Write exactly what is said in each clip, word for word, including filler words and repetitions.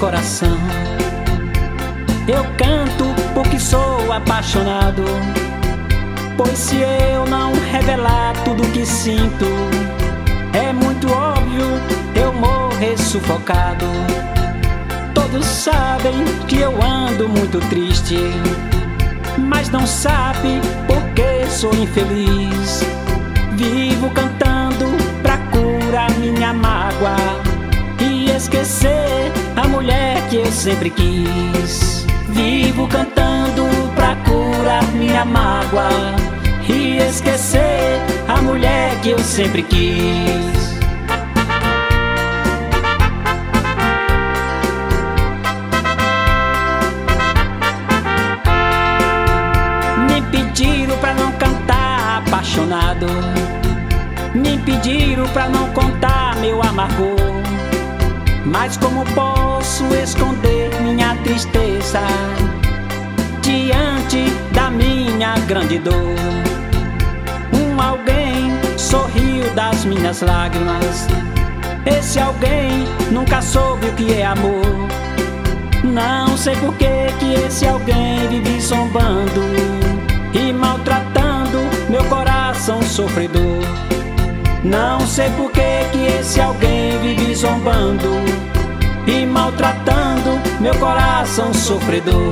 coração. Eu canto porque sou apaixonado, pois se eu não revelar tudo que sinto, é muito óbvio eu morrer sufocado. Todos sabem que eu ando muito triste, mas não sabe por que sou infeliz. Vivo cantando pra curar minha mágoa e esquecer a mulher que eu sempre quis. Vivo cantando pra curar minha mágoa e esquecer a mulher que eu sempre quis. Me pediram pra não cantar apaixonado, me pediram pra não contar meu amargor. Mas como posso esconder minha tristeza diante da minha grande dor? Um alguém sorriu das minhas lágrimas, esse alguém nunca soube o que é amor. Não sei por que que esse alguém vive zombando e maltratando meu coração sofredor. Não sei por que que esse alguém vive zombando e maltratando meu coração sofredor.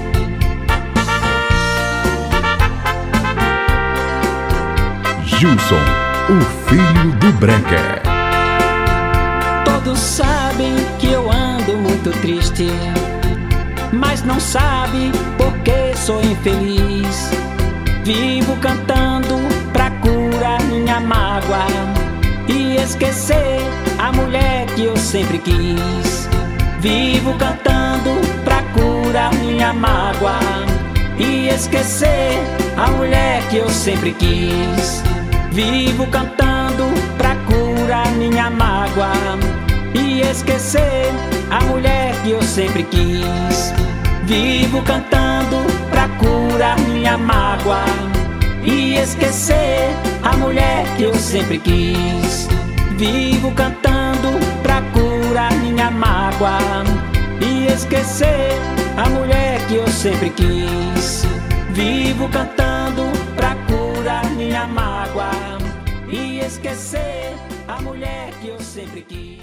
Gilson, o filho do Brecker. Todos sabem que eu ando muito triste, mas não sabe por que sou infeliz. Vivo cantando pra curar minha mágoa e esquecer a mulher que eu sempre quis. Vivo cantando pra curar minha mágoa e esquecer a mulher que eu sempre quis. Vivo cantando pra curar minha mágoa e esquecer a mulher que eu sempre quis. Vivo cantando pra curar minha mágoa e esquecer a mulher que eu sempre quis. Vivo cantando pra curar minha mágoa e esquecer a mulher que eu sempre quis. Vivo cantando pra curar minha mágoa e esquecer a mulher que eu sempre quis.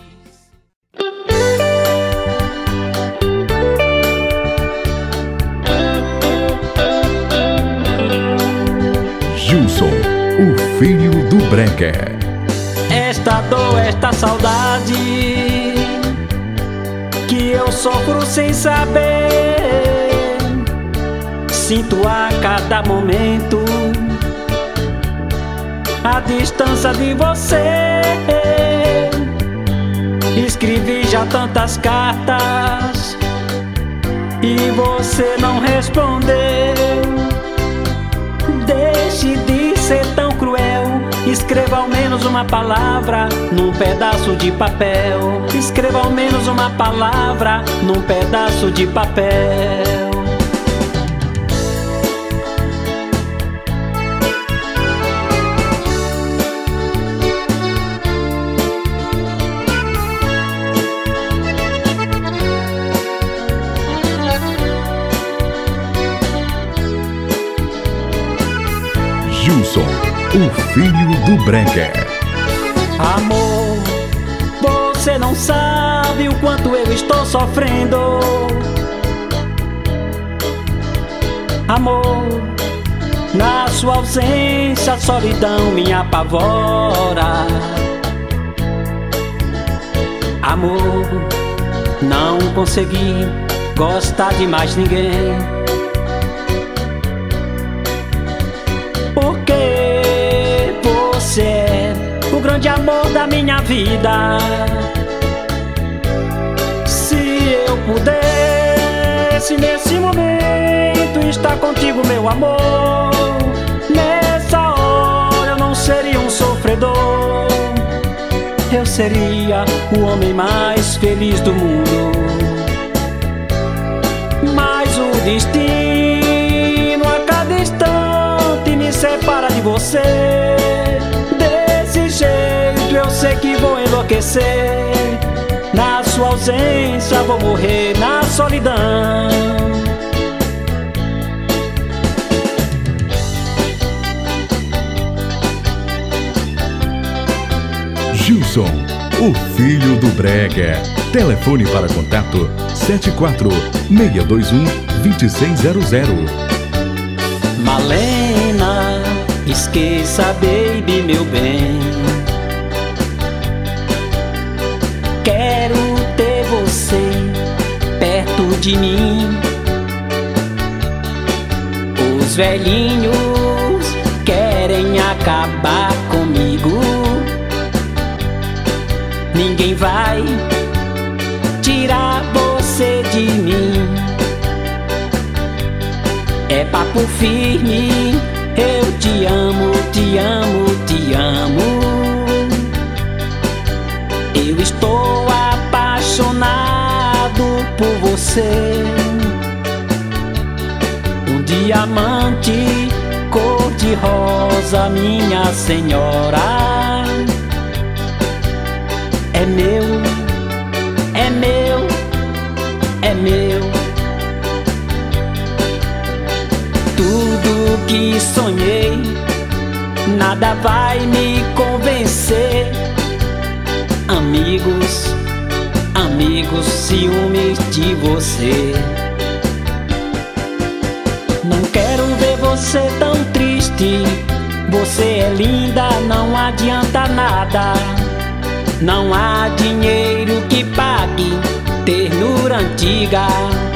Gilson, o filho do Brecker. Esta dor, esta saudade que eu sofro sem saber, sinto a cada momento a distância de você. Escrevi já tantas cartas e você não respondeu. Deixe de ser tão cruel, escreva ao menos uma palavra num pedaço de papel. Escreva ao menos uma palavra num pedaço de papel. Gilson, o filho do Brecker. Amor, você não sabe o quanto eu estou sofrendo. Amor, na sua ausência a solidão me apavora. Amor, não consegui gostar de mais ninguém, porque você é o grande amor da minha vida. Se eu pudesse nesse momento estar contigo, meu amor, nessa hora eu não seria um sofredor, eu seria o homem mais feliz do mundo. Mas o destino a cada instante me separa de você. Desse jeito eu sei que vou enlouquecer. Na sua ausência vou morrer na solidão. Gilson, o filho do brega. Telefone para contato sete quatro seis dois um, dois seis zero zero. Malena, esqueça, baby, meu bem. Quero ter você perto de mim. Os velhinhos querem acabar comigo. Ninguém vai tirar você de mim. É papo firme, eu te amo, te amo, te amo. Eu estou apaixonado por você. Um diamante cor-de-rosa, minha senhora. É meu, é meu, é meu. Tudo que sonhei, nada vai me convencer. Amigos, amigos, ciúmes de você. Não quero ver você tão triste. Você é linda, não adianta nada. Não há dinheiro que pague ternura antiga.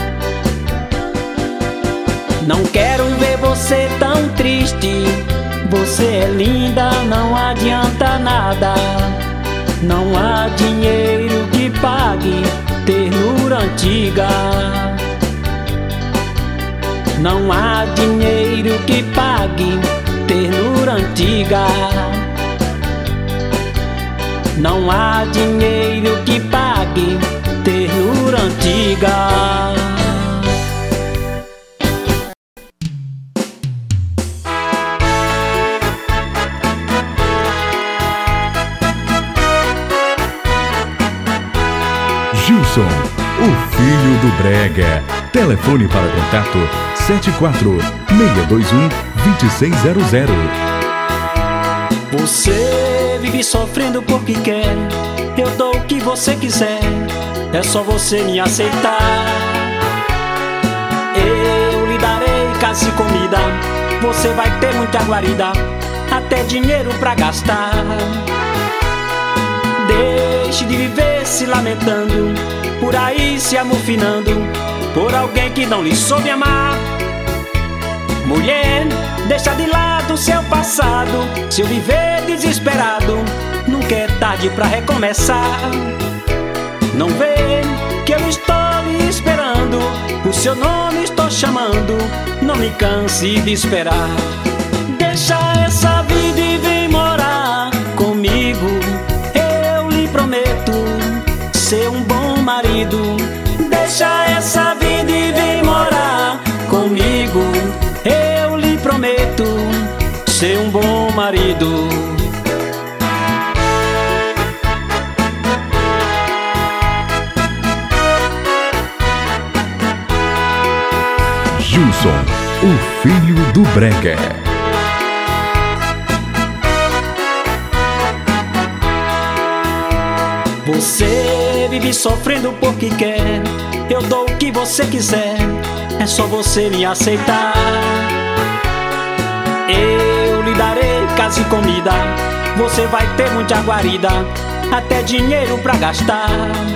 Não quero ver você tão triste. Você é linda, não adianta nada. Não há dinheiro que pague ternura antiga. Não há dinheiro que pague ternura antiga. Não há dinheiro que pague ternura antiga. Gilson, o filho do brega. Telefone para contato sete quatro seis dois um, dois seis zero zero. Você vive sofrendo porque quer. Eu dou o que você quiser. É só você me aceitar. Eu lhe darei casa e comida. Você vai ter muita guarida, até dinheiro pra gastar. Deixe de viver se lamentando, por aí se amofinando, por alguém que não lhe soube amar. Mulher, deixa de lado seu passado. Se eu viver desesperado, nunca é tarde pra recomeçar. Não vê que eu estou lhe esperando, o seu nome estou chamando. Não me canse de esperar. Deixa essa vida e vem morar comigo. Eu lhe prometo ser um bom marido. Deixa essa vida e vem morar comigo. Eu lhe prometo ser um bom marido. Gilson, o filho do brega. Você vive sofrendo porque quer. Eu dou o que você quiser. É só você me aceitar. Eu lhe darei casa e comida. Você vai ter muita guarida, até dinheiro pra gastar.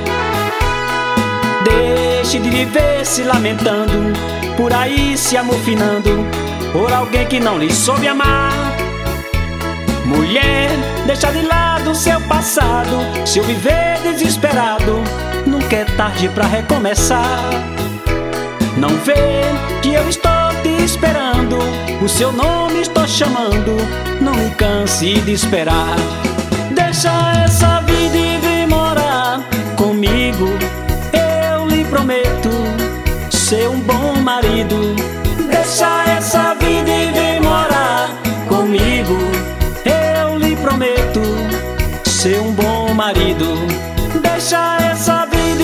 Deixe de viver se lamentando, por aí se amofinando, por alguém que não lhe soube amar. Mulher, deixa de lado seu passado. Se eu viver desesperado, nunca é tarde pra recomeçar. Não vê que eu estou te esperando, o seu nome estou chamando. Não me canse de esperar. Deixa essa vida e vem morar comigo. Eu lhe prometo ser um bom marido. Deixa essa vida e vem morar comigo. Eu lhe prometo ser um bom marido. Deixa essa vida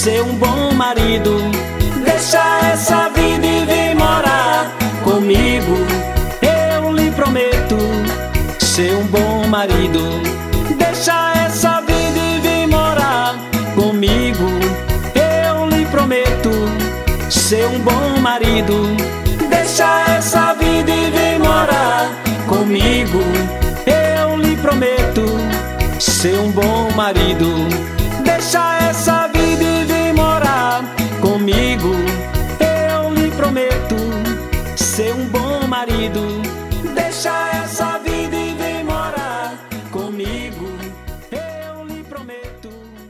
ser um bom marido. Deixa essa vida e vem morar comigo. Eu lhe prometo ser um bom marido. Deixa essa vida e vem morar comigo. Eu lhe prometo ser um bom marido. Deixa essa vida e vem morar comigo. Eu lhe prometo ser um bom marido. Deixa essa vida e vem morar comigo. Eu lhe prometo ser um bom marido. Deixa essa vida e vem morar comigo. Eu lhe prometo.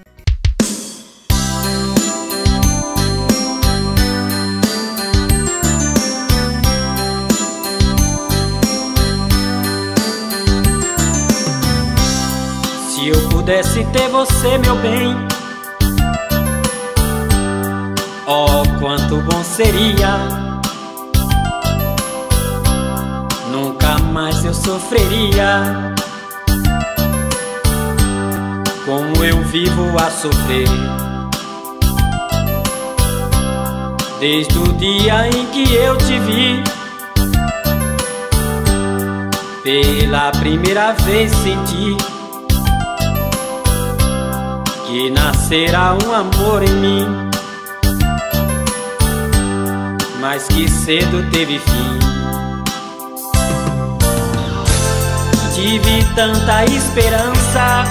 Se eu pudesse ter você, meu bem, oh, quanto bom seria. Nunca mais eu sofreria como eu vivo a sofrer. Desde o dia em que eu te vi, pela primeira vez senti que nascerá um amor em mim, mas que cedo teve fim. Tive tanta esperança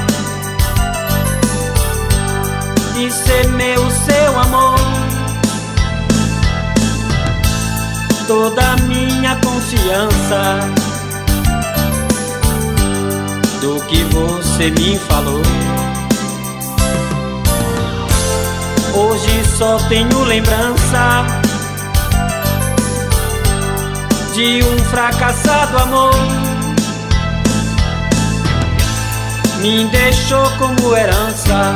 de ser meu seu amor. Toda minha confiança do que você me falou. Hoje só tenho lembrança de um fracassado amor. Me deixou como herança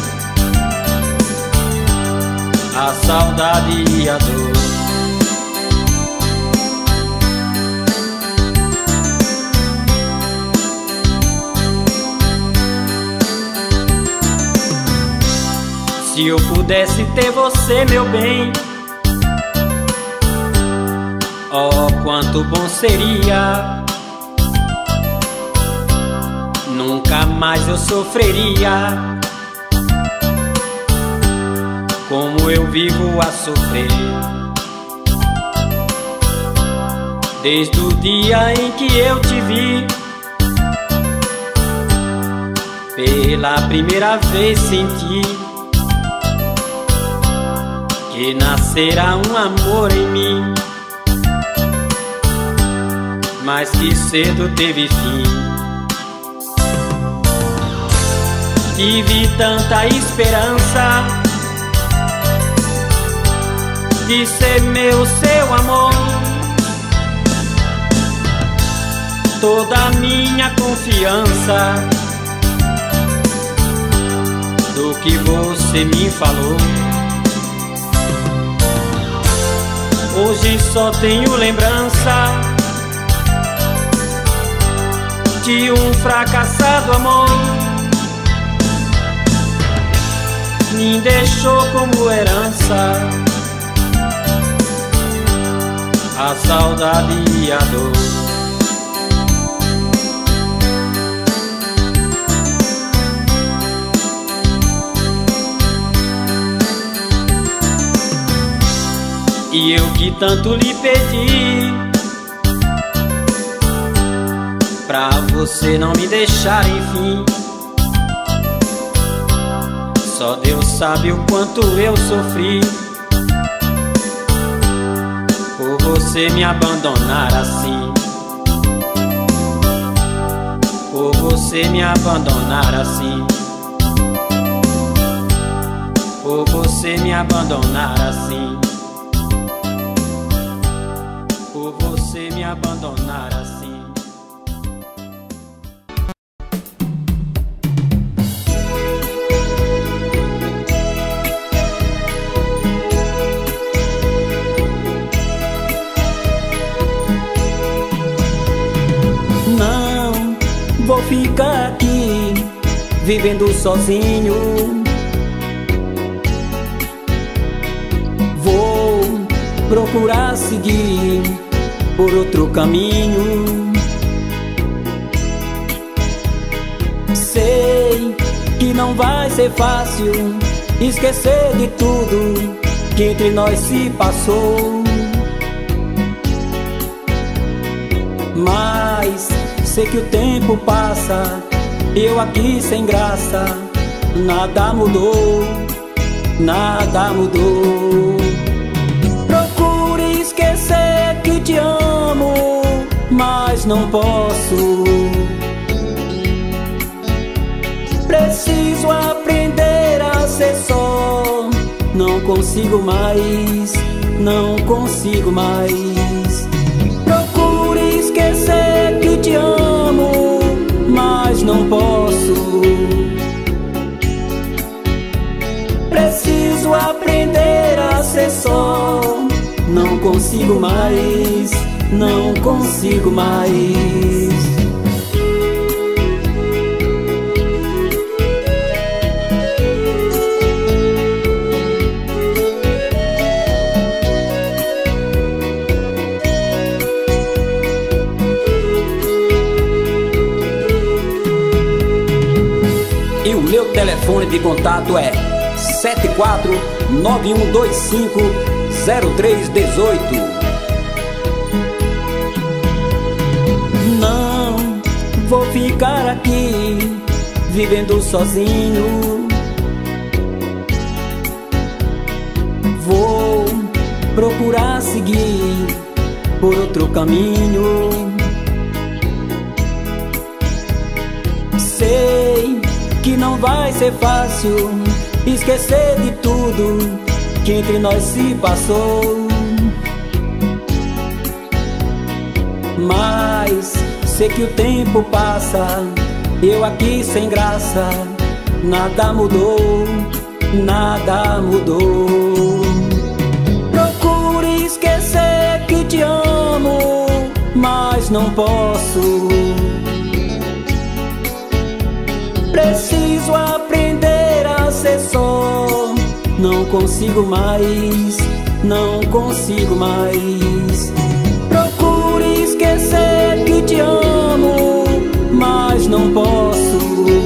a saudade e a dor. Se eu pudesse ter você, meu bem, oh, quanto bom seria. Nunca mais eu sofreria como eu vivo a sofrer. Desde o dia em que eu te vi, pela primeira vez senti que nascerá um amor em mim, mas que cedo teve fim. Tive tanta esperança de ser meu seu amor. Toda minha confiança do que você me falou. Hoje só tenho lembrança de um fracassado amor. Me deixou como herança a saudade e a dor. E eu que tanto lhe pedi pra você não me deixar, enfim. Só Deus sabe o quanto eu sofri por você me abandonar assim, por você me abandonar assim, por você me abandonar assim, por você me abandonar assim. Vou ficar aqui, vivendo sozinho, procurar seguir por outro caminho. Sei que não vai ser fácil esquecer de tudo que entre nós se passou, mas sei que o tempo passa, eu aqui sem graça. Nada mudou, nada mudou. Procure esquecer que te amo, mas não posso. Preciso aprender a ser só. Não consigo mais, não consigo mais. Procure esquecer que te amo, mas não posso. Preciso aprender a ser só. Não consigo mais, não consigo mais. E o meu telefone de contato é sete quatro nove um dois cinco zero três um oito. Não vou ficar aqui vivendo sozinho. Vou procurar seguir por outro caminho. Sei que não vai ser fácil esquecer de tudo que entre nós se passou, mas sei que o tempo passa, eu aqui sem graça. Nada mudou, nada mudou. Procure esquecer que te amo, mas não posso. Preciso aprender a ser só. Não consigo mais, não consigo mais. Procure esquecer que te amo, mas não posso.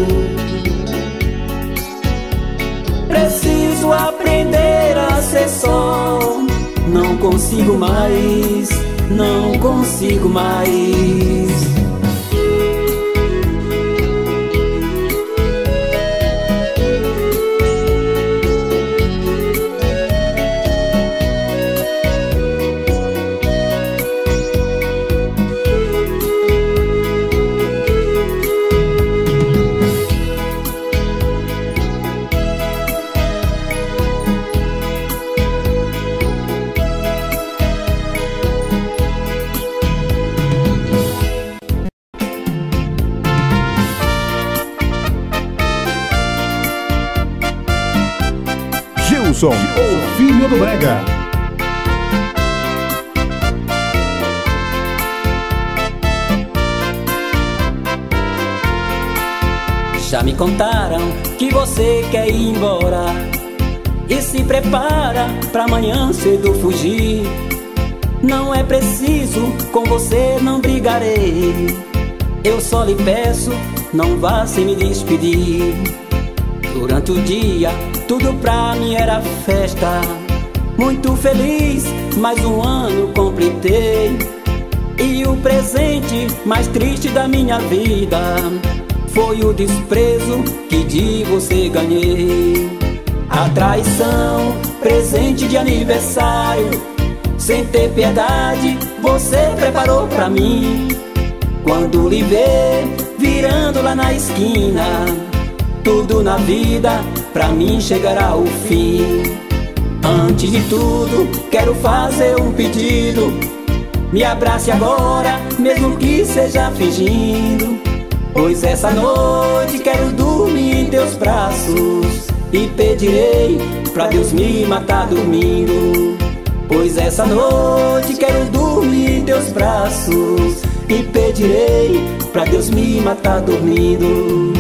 Preciso aprender a ser só. Não consigo mais, não consigo mais. Gilson, o filho do Brega. Já me contaram que você quer ir embora e se prepara pra amanhã cedo fugir. Não é preciso, com você não brigarei. Eu só lhe peço, não vá sem me despedir. Durante o dia, tudo pra mim era festa. Muito feliz, mais um ano completei. E o presente mais triste da minha vida foi o desprezo que de você ganhei. A traição, presente de aniversário, sem ter piedade, você preparou pra mim. Quando lhe ver, virando lá na esquina, tudo na vida pra mim chegará ao fim. Antes de tudo, quero fazer um pedido. Me abrace agora, mesmo que seja fingindo, pois essa noite quero dormir em teus braços e pedirei pra Deus me matar dormindo. Pois essa noite quero dormir em teus braços e pedirei pra Deus me matar dormindo.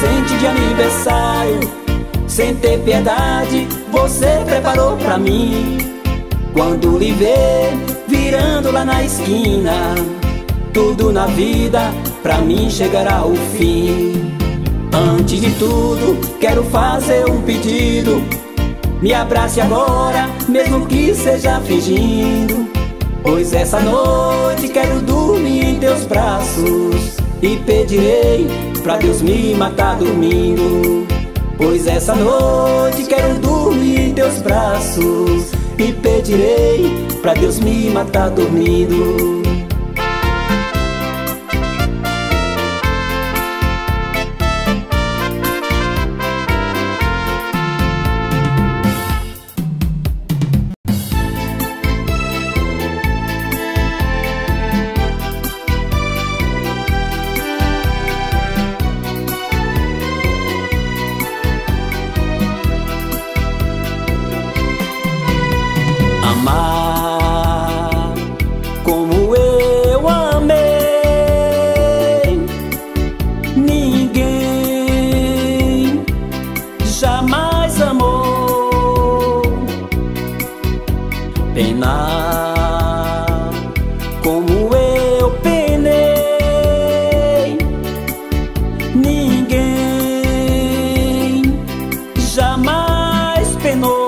presente de aniversário. Sem ter piedade, você preparou pra mim. Quando lhe ver virando lá na esquina, tudo na vida pra mim chegará ao fim. Antes de tudo, quero fazer um pedido. Me abrace agora, mesmo que seja fingindo, pois essa noite quero dormir em teus braços e pedirei pra Deus me matar dormindo. Pois essa noite quero dormir em teus braços e pedirei pra Deus me matar dormindo. Amar como eu amei, ninguém jamais amou. Penar como eu penei, ninguém jamais penou.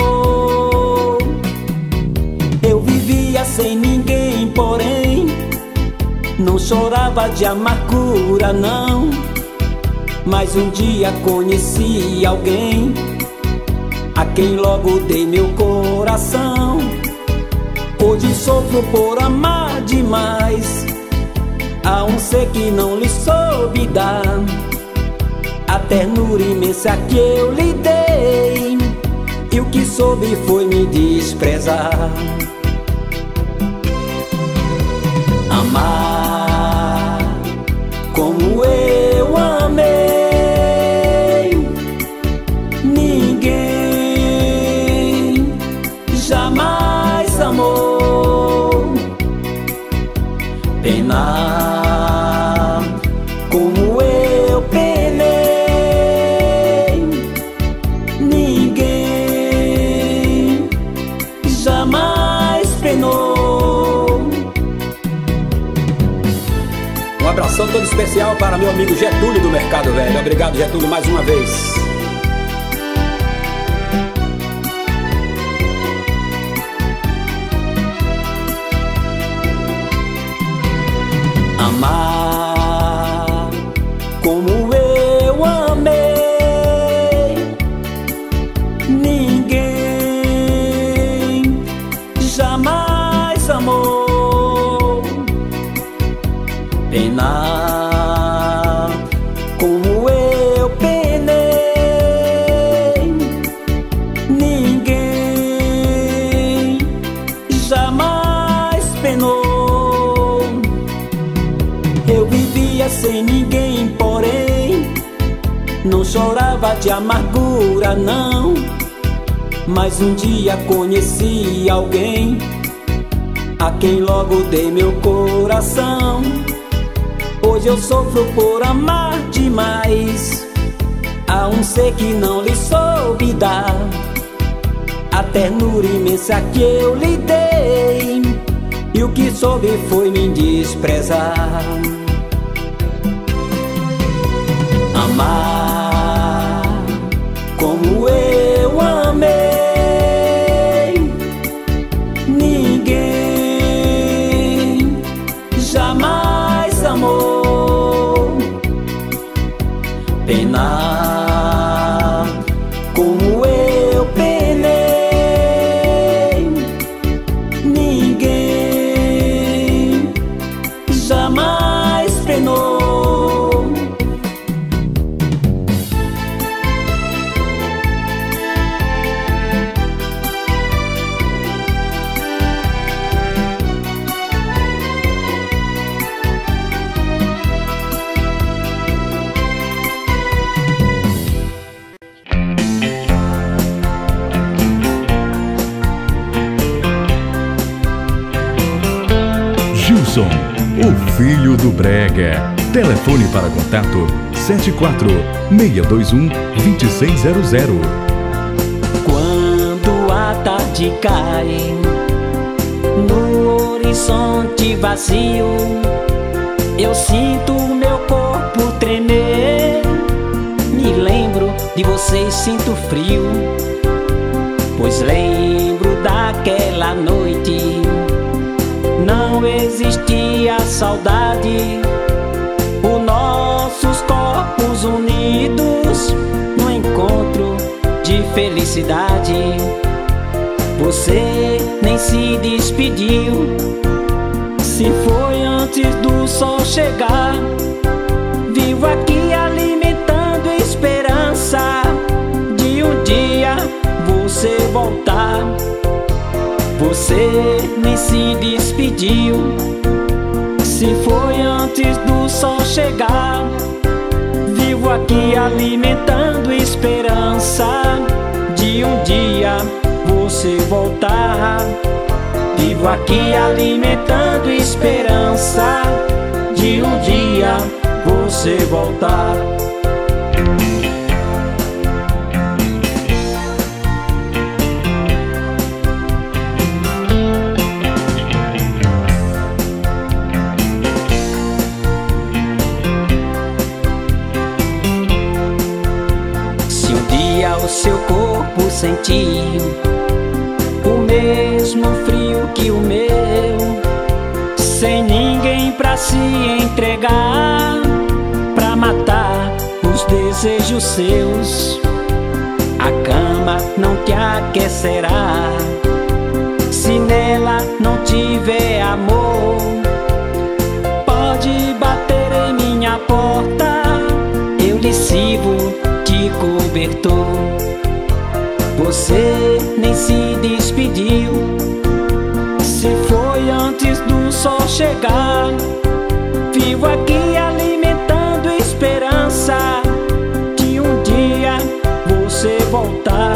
Sem ninguém, porém, não chorava de amargura, não. Mas um dia conheci alguém a quem logo dei meu coração. Hoje sofro por amar demais a um ser que não lhe soube dar a ternura imensa que eu lhe dei, e o que soube foi me desprezar. Amar como eu amei, ninguém jamais amou. Penar como eu penei, ninguém jamais penou. Um abração todo especial para meu amigo Getúlio do Mercado Velho. Obrigado, Getúlio, mais uma vez. Amar como eu amei, ninguém jamais amou. Penar como eu penei, ninguém jamais penou. Eu vivia sem ninguém, porém, não chorava de amargura, não. Mas um dia conheci alguém a quem logo dei meu coração. Hoje eu sofro por amar demais a um ser que não lhe soube dar a ternura imensa que eu lhe dei, e o que soube foi me desprezar. Amar como eu amei, ninguém jamais amou. Penar como eu penei, ninguém jamais penou. Gilson, o filho do Brega. Telefone para contato sete quatro, seis dois um, dois seis zero zero. Quando a tarde cai no horizonte vazio, eu sinto meu corpo tremer. Me lembro de você e sinto frio, pois lembro daquela noite. Não existia saudade, os nossos corpos unidos no encontro de felicidade. Você nem se despediu, se foi antes do sol chegar. Vivo aqui alimentando esperança de um dia você voltar. Você nem se despediu, se foi antes do sol chegar. Vivo aqui alimentando esperança de um dia você voltar. Vivo aqui alimentando esperança de um dia você voltar. Se um dia o seu corpo sentir o mesmo frio que o meu, sem ninguém pra se entregar, pra matar os desejos seus, a cama não te aquecerá. Se nela não tiver amor, pode bater em minha porta, eu lhe sirvo de cobertor. Você nem se despediu, se foi antes do sol chegar. Vivo aqui alimentando esperança de um dia você voltar.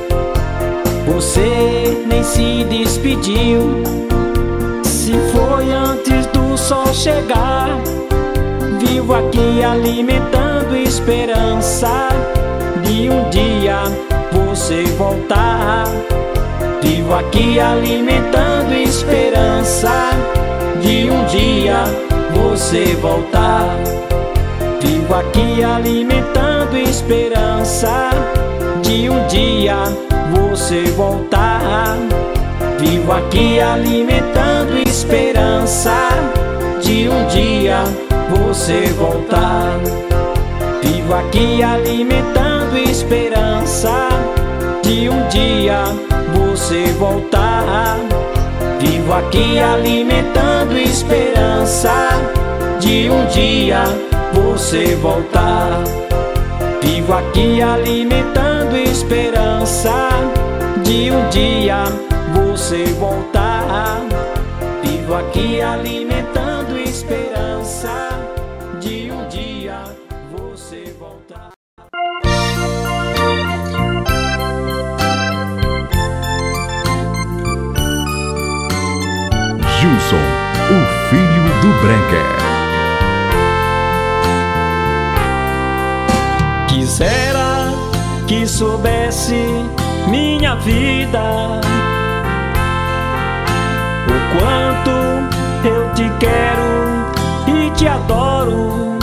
Você nem se despediu, se foi antes do sol chegar. Vivo aqui alimentando esperança de um dia você voltar. Vivo aqui alimentando esperança de um dia você voltar. Vivo aqui alimentando esperança de um dia você voltar. Vivo aqui alimentando esperança de um dia você voltar. Vivo aqui alimentando esperança de um dia você voltar. Vivo aqui alimentando esperança de um dia você voltar. Vivo aqui alimentando esperança de um dia você voltar. Vivo aqui alimentando esperança de um dia você voltar. Gilson, o filho do Brega. Quisera que soubesse minha vida o quanto eu te quero e te adoro.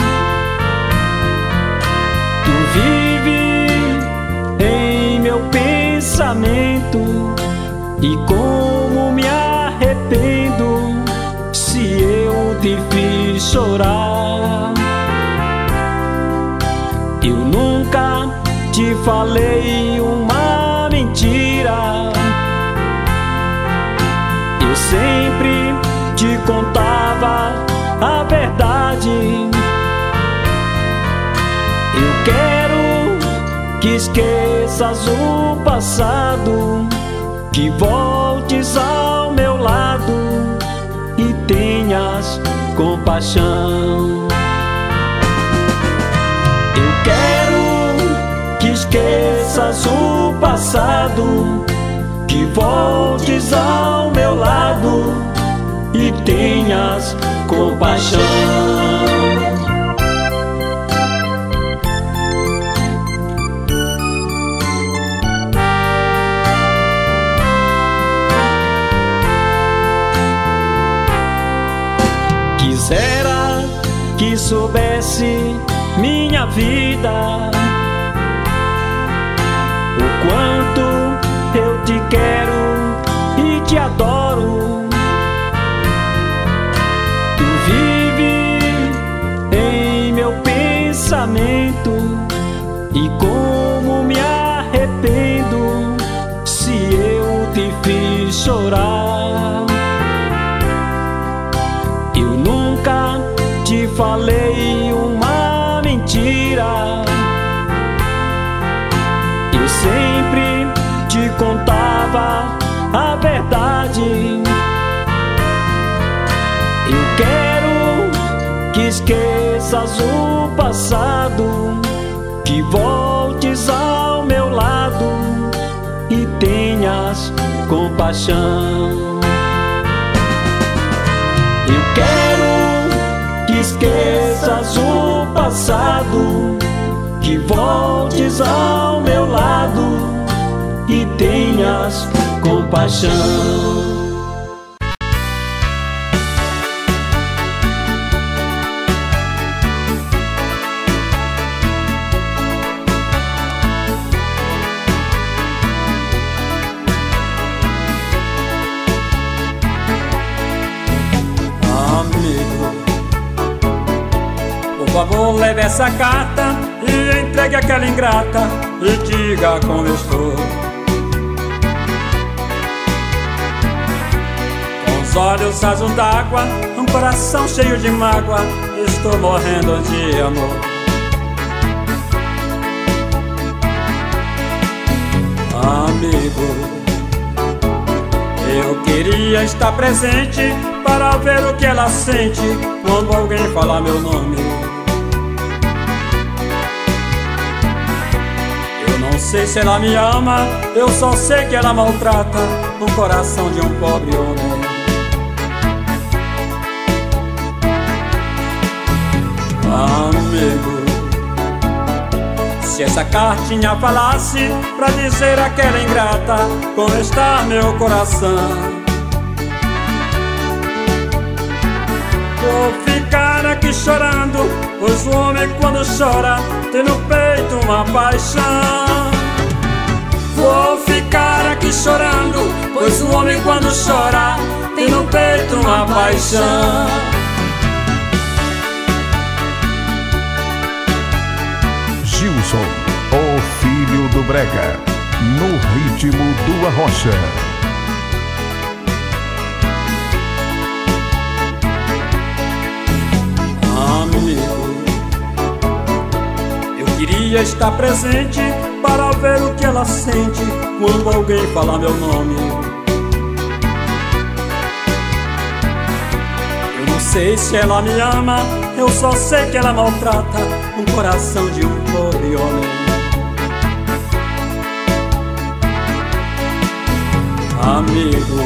Tu vive em meu pensamento e como me arrependo se eu te fiz chorar. Eu nunca te falei uma mentira, eu sempre te contava a verdade. Eu quero que esqueças o passado, que voltes ao meu lado e tenhas compaixão. Eu quero que esqueças o passado, que voltes ao meu lado e tenhas compaixão. Quisera que soubesse minha vida o quanto eu te quero e te adoro. Tu vive em meu pensamento e como me arrependo se eu te fiz chorar. Eu nunca te falei uma mentira, eu sempre te contava a verdade. Eu quero que esqueças o passado, que voltes ao meu lado e tenhas compaixão. Eu quero que esqueças o passado, que voltes ao meu lado e tenhas compaixão. Por favor, leve essa carta e entregue aquela ingrata e diga como eu estou. Com os olhos rasos d'água, um coração cheio de mágoa, estou morrendo de amor. Amigo, eu queria estar presente para ver o que ela sente quando alguém falar meu nome. Não sei se ela me ama, eu só sei que ela maltrata o coração de um pobre homem. Amigo, se essa cartinha falasse pra dizer àquela ingrata como está meu coração, vou ficar aqui chorando, pois o homem quando chora tem no peito uma paixão. Vou ficar aqui chorando, pois o homem quando chora tem no peito uma paixão. Gilson, o filho do brega, no ritmo do Arrocha. Amigo, eu queria estar presente para ver o que ela sente quando alguém falar meu nome. Eu não sei se ela me ama, eu só sei que ela maltrata o coração de um pobre homem. Amigo,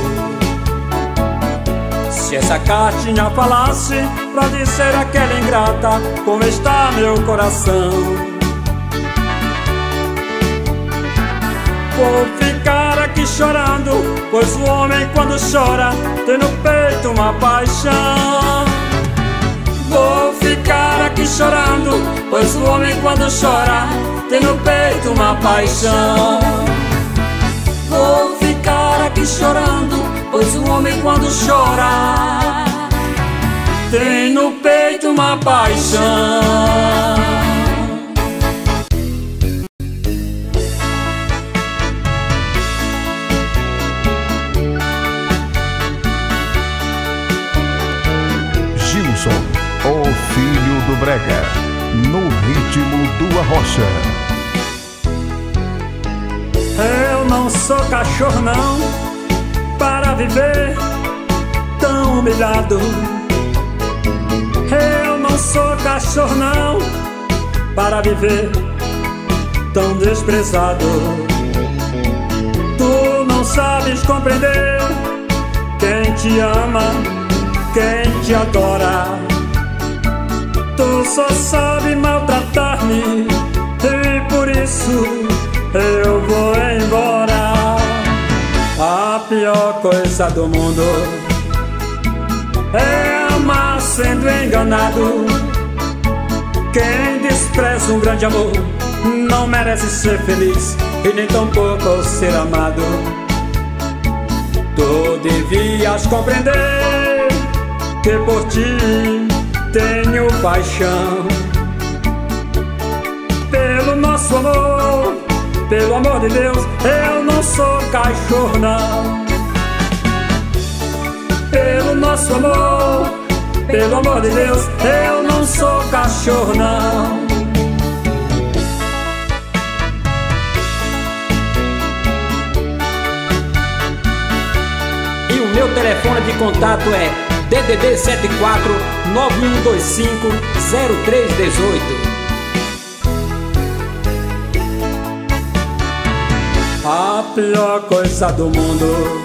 se essa cartinha falasse pra dizer àquela ingrata como está meu coração, vou ficar aqui chorando, pois o homem quando chora tem no peito uma paixão. Vou ficar aqui chorando, pois o homem quando chora tem no peito uma paixão. Vou ficar aqui chorando, pois o homem quando chora tem no peito uma paixão. Gilson, o filho do brega, no ritmo do Arrocha. Eu não sou cachorro não, para viver tão humilhado. Eu não sou cachorro não, para viver tão desprezado. Tu não sabes compreender quem te ama, quem te adora. Tu só sabe maltratar-me e por isso eu vou embora. A pior coisa do mundo é amar sendo enganado. Quem despreza um grande amor não merece ser feliz e nem tampouco ser amado. Tu devias compreender que por ti tenho paixão. Pelo nosso amor, pelo amor de Deus, eu não sou cachorro não. Pelo nosso amor, pelo amor de Deus, eu não sou cachorro não. E o meu telefone de contato é D D D sete quatro nove um dois cinco zero três um oito. A pior coisa do mundo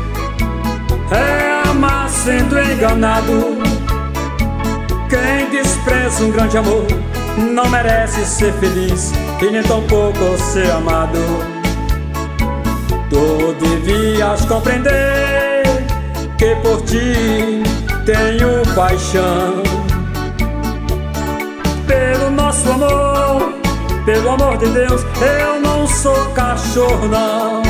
é amar sendo enganado. Quem despreza um grande amor não merece ser feliz e nem tampouco ser amado. Tu devias compreender que por ti tenho paixão. Pelo nosso amor, pelo amor de Deus, eu não sou cachorro não.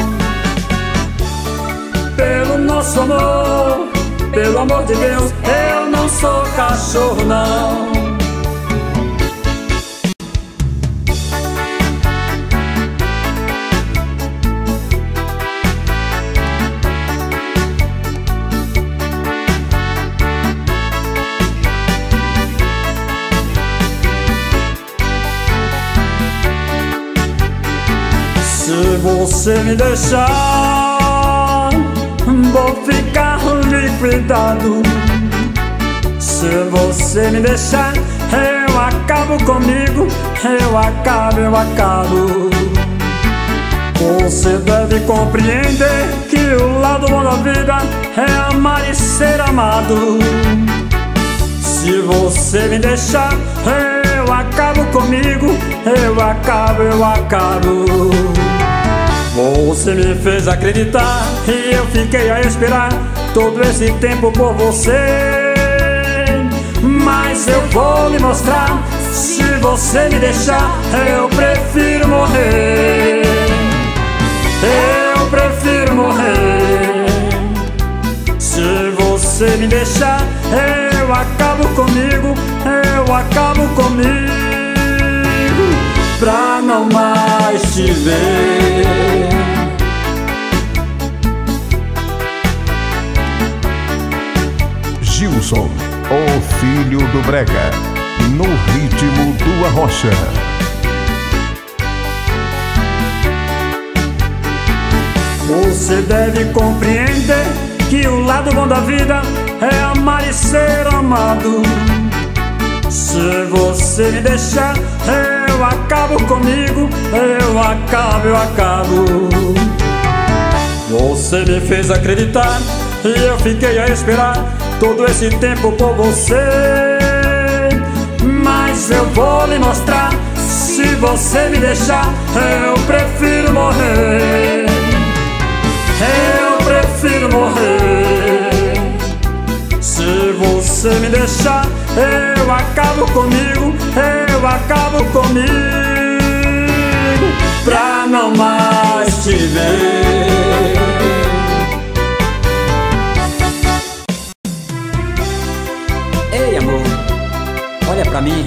Pelo nosso amor, pelo amor de Deus, eu não sou cachorro não. Se você me deixar, vou ficar liquidado. Se você me deixar, eu acabo comigo, eu acabo, eu acabo. Você deve compreender que o lado bom da vida é amar e ser amado. Se você me deixar, eu acabo comigo, eu acabo, eu acabo. Você me fez acreditar e eu fiquei a esperar todo esse tempo por você. Mas eu vou lhe mostrar, se você me deixar, eu prefiro morrer. Eu prefiro morrer. Se você me deixar, eu acabo comigo, eu acabo comigo, pra não mais te ver. Gilson, o filho do brega, no ritmo do Arrocha. Você deve compreender que o lado bom da vida é amar e ser amado. Se você me deixar, eu acabo comigo, eu acabo, eu acabo. Você me fez acreditar e eu fiquei a esperar todo esse tempo por você. Mas eu vou lhe mostrar, se você me deixar, eu prefiro morrer. Eu prefiro morrer. Se você me deixar, eu acabo comigo, eu acabo comigo, pra não mais te ver. Ei, amor, olha pra mim.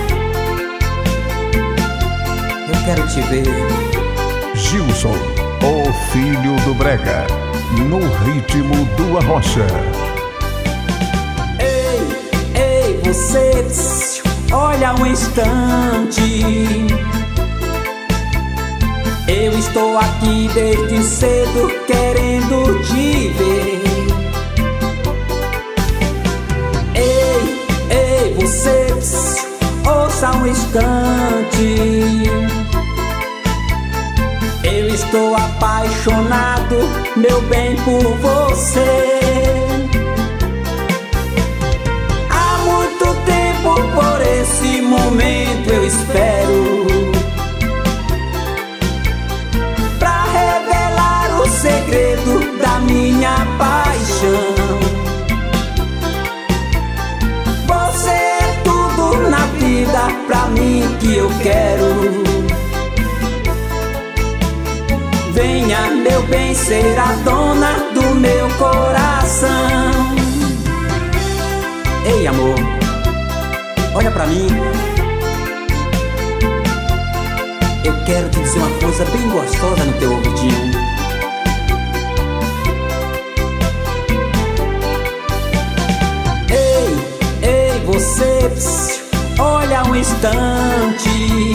Eu quero te ver. Gilson, o filho do brega, no ritmo do Arrocha. Você, olha um instante. Eu estou aqui desde cedo querendo te ver. Ei, ei, você, ouça um instante. Eu estou apaixonado, meu bem, por você. Por esse momento eu espero, pra revelar o segredo da minha paixão. mim que eu quero. Venha, meu bem, ser a dona do meu coração. Ei, amor, olha pra mim. Eu quero te dizer uma coisa bem gostosa no teu ouvidinho. Ei, ei, você, psiu, olha um instante.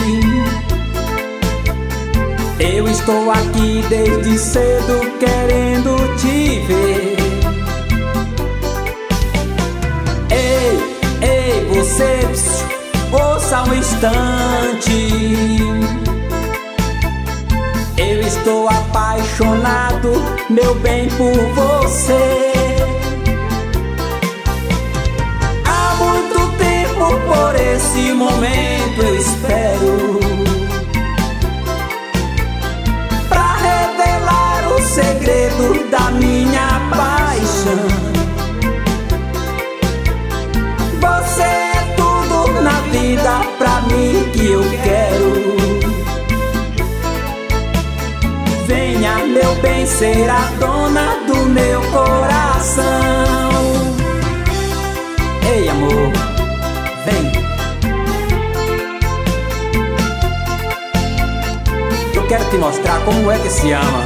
Eu estou aqui desde cedo querendo te ver. Ei, ei, você, psiu, ouça um instante. Eu estou apaixonado, meu bem, por você. Há muito tempo por esse momento eu espero, pra revelar o segredo da minha paixão. Você é tudo na vida pra mim que eu quero. Venha, meu bem, ser a dona do meu coração. Ei, amor, vem. Eu quero te mostrar como é que se ama.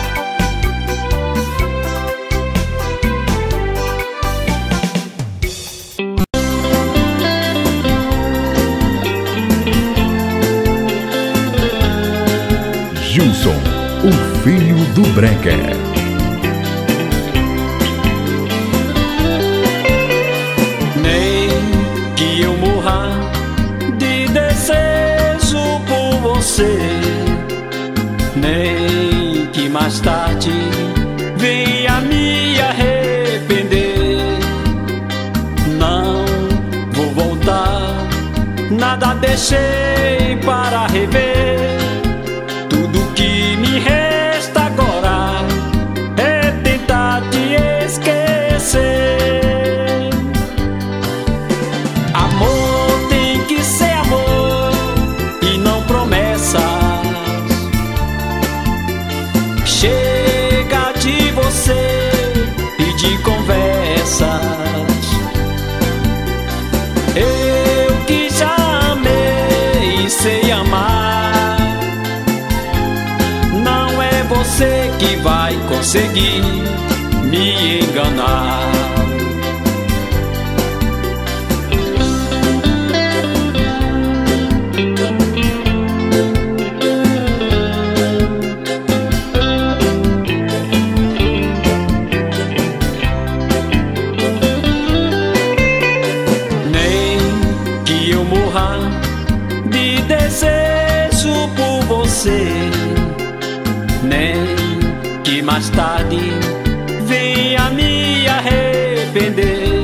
Gilson, o filho do brega. Nem que eu morra de desejo por você, nem que mais tarde venha me arrepender. Não vou voltar, nada deixei para rever. Tudo que me resta agora é tentar te esquecer. Amor tem que ser amor e não promessas. Chega de você e de conversas. Eu que já amei e sei amar, não é você que vai conseguir me enganar. Nem que eu morra de desejo por você, nem que mais tarde venha me arrepender.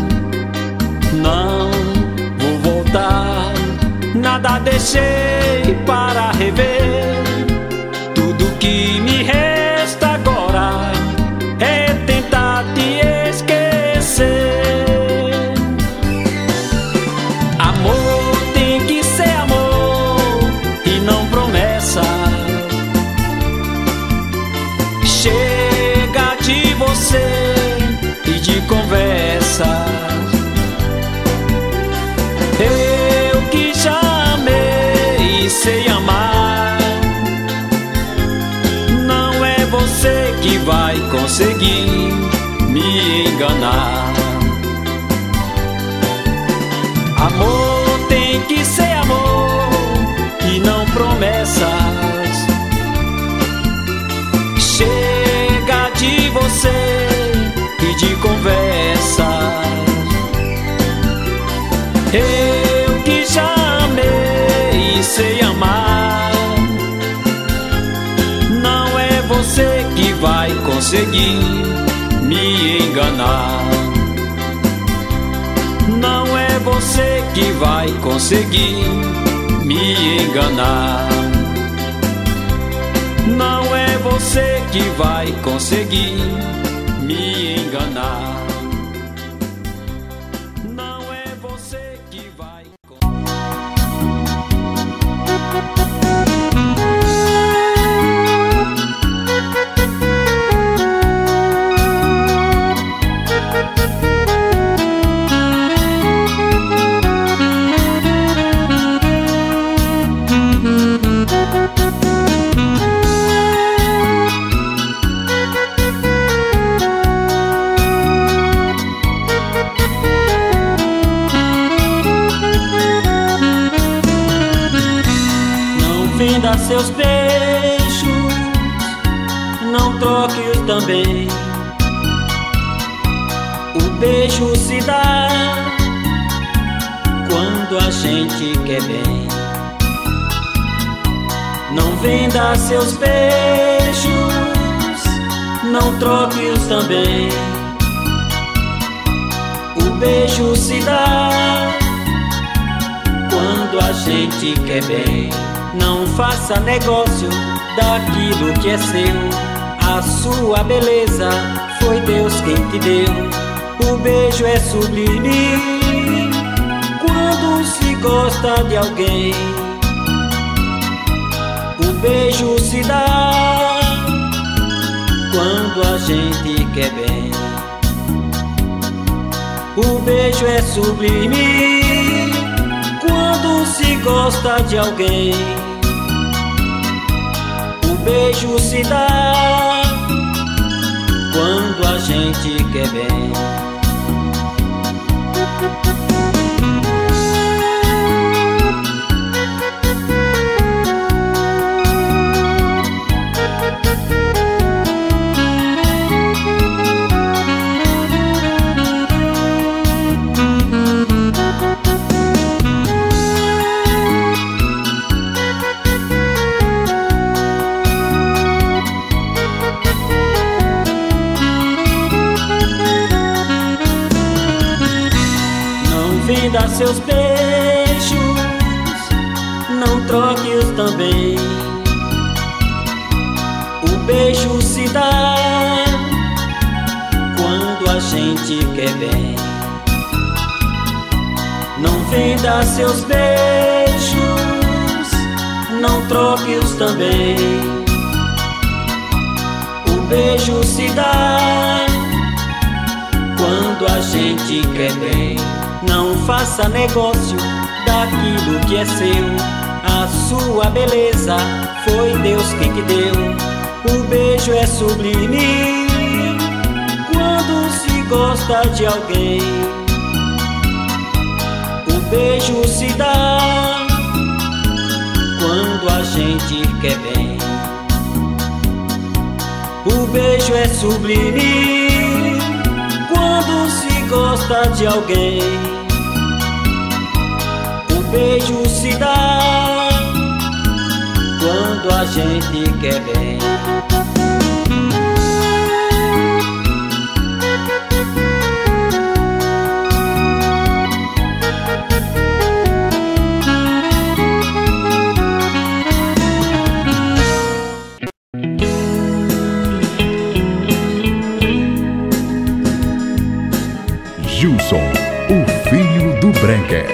Não vou voltar, nada deixei para rever. Tudo que me resta agora é tentar te esquecer. Amor tem que ser amor e não promessas. Chega de você e de conversas. Eu que já amei e sei amar, não é você que vai conseguir me enganar. Amor tem que ser amor e não promessas. Chega de você e de conversas. Eu que já amei e sei amar, não é você que vai conseguir me enganar. Não é você que vai conseguir me enganar. Não é você que vai conseguir me enganar. Não é você que vai conseguir. seus beijos, não troque-os também. O beijo se dá quando a gente quer bem. Não venda seus beijos, não troque-os também. O beijo se dá quando a gente quer bem. Não faça negócio daquilo que é seu. A sua beleza foi Deus quem te deu. O beijo é sublime quando se gosta de alguém. O beijo se dá quando a gente quer bem. O beijo é sublime quando se gosta de alguém. O beijo se dá quando a gente quer bem. Venda seus beijos, não troque-os também. O beijo se dá quando a gente quer bem. Não venda seus beijos, não troque-os também. O beijo se dá quando a gente quer bem. Não faça negócio daquilo que é seu. A sua beleza foi Deus quem te deu. O beijo é sublime quando se gosta de alguém. O beijo se dá quando a gente quer bem. O beijo é sublime quando se gosta de alguém. O beijo se dá quando a gente quer bem. Gilson, o filho do Brega.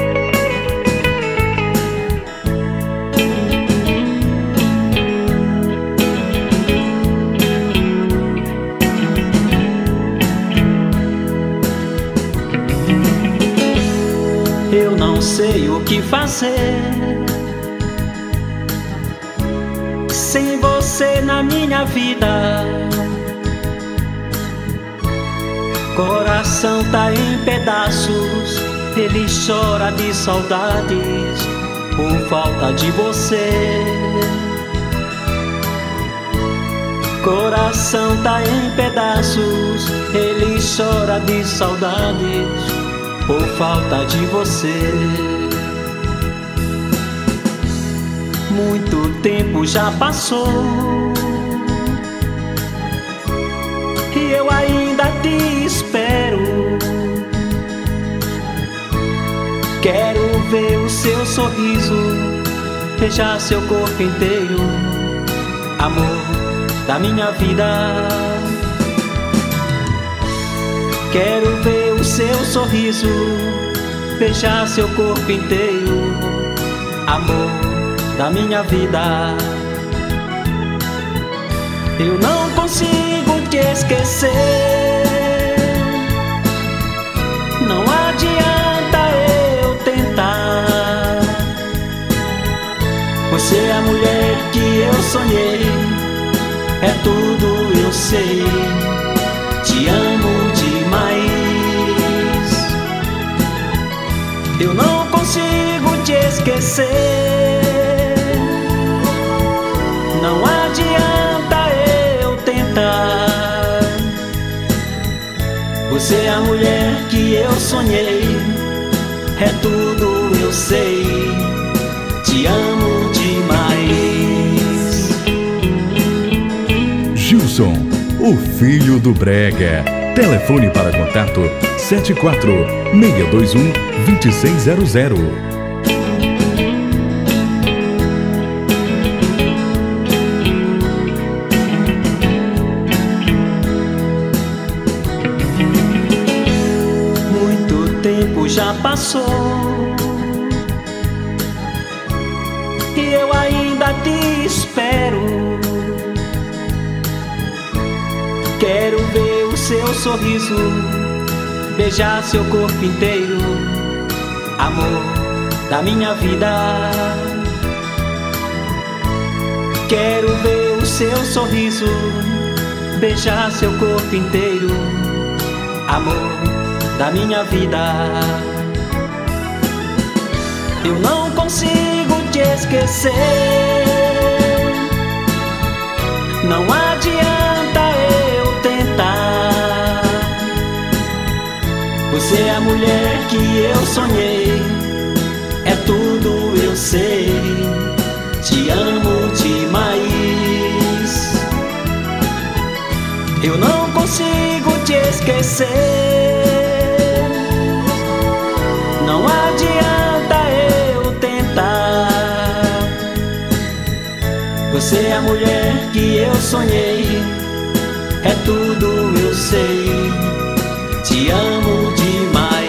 Eu não sei o que fazer sem você na minha vida. Coração tá em pedaços, ele chora de saudades por falta de você. Coração tá em pedaços, ele chora de saudades por falta de você. Muito tempo já passou e eu ainda te espero. Quero ver o seu sorriso, beijar seu corpo inteiro, amor da minha vida. Quero ver o seu sorriso, beijar seu corpo inteiro, amor da minha vida. Eu não consigo te esquecer, não adianta eu tentar. Você é a mulher que eu sonhei, é tudo eu sei. Te amo demais. Eu não consigo te esquecer, Você é a mulher que eu sonhei, é tudo eu sei, te amo demais. Gilson, o filho do brega. Telefone para contato sete quatro, seis dois um, dois seis zero zero. Muito tempo já passou e eu ainda te espero. Quero ver o seu sorriso, beijar seu corpo inteiro, amor da minha vida. Quero ver o seu sorriso, beijar seu corpo inteiro, amor da minha vida. Eu não consigo te esquecer, não adianta eu tentar. Você é a mulher que eu sonhei, é tudo eu sei, te amo demais. Eu não consigo te esquecer, não adianta eu tentar. Você é a mulher que eu sonhei, é tudo eu sei, te amo demais.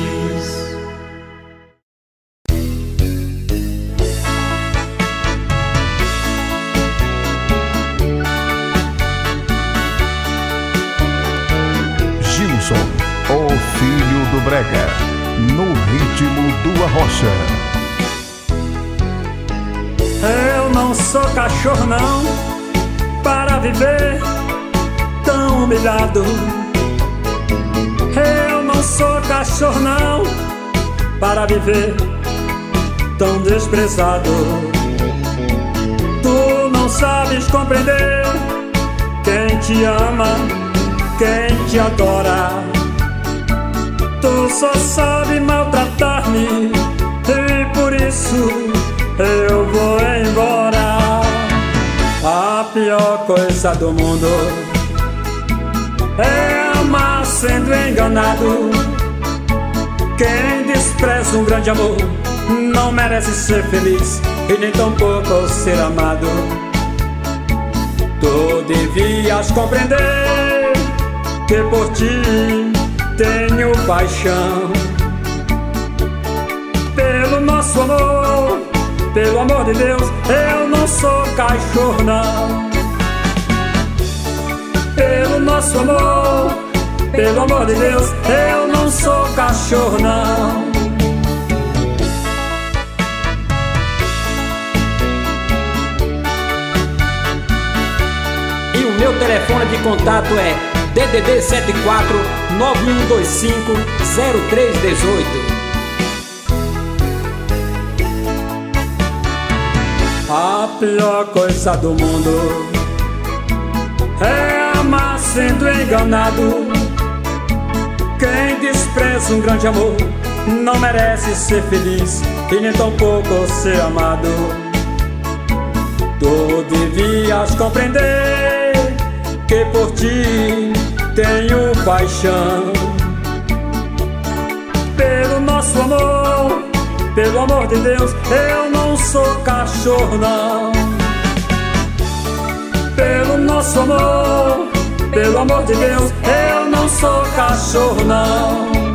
Gilson, o filho do brega, no ritmo do arrocha. Eu não sou cachorro não, para viver tão humilhado. Eu não sou cachorro não, para viver tão desprezado. Tu não sabes compreender quem te ama, quem te adora. Tu só sabe maltratar-me e por isso eu vou embora. A pior coisa do mundo é amar sendo enganado. Quem despreza um grande amor não merece ser feliz e nem tampouco ser amado. Tu devias compreender que por ti tenho paixão. Pelo nosso amor, pelo amor de Deus, eu não sou cachorro não. Pelo nosso amor, pelo amor de Deus, eu não sou cachorro não. E o meu telefone de contato é D D D sete quatro, nove um dois cinco, zero três um oito. A pior coisa do mundo é amar sendo enganado. Quem despreza um grande amor não merece ser feliz e nem tampouco ser amado. Tu devias compreender que por ti tenho paixão. Pelo nosso amor, pelo amor de Deus, eu não sou cachorro não. Pelo nosso amor, pelo amor de Deus, eu não sou cachorro não.